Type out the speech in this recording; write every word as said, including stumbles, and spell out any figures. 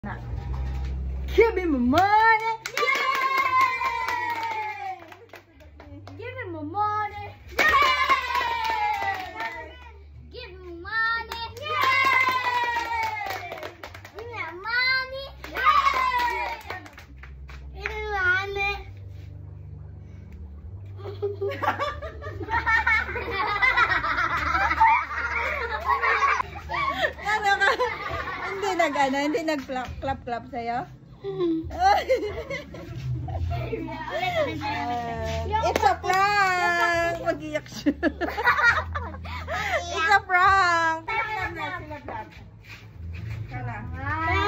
Give me my money. Yay! Give me my money. Yay! Give me money. Yay! Give me money. Yay! Give me money. Ano ka? Hindi nag ano, hindi nag clap clap clap sa'yo? Uh, it's a prank! Mag-iyak siya. It's a prank! Clap na, sila clap. Kala.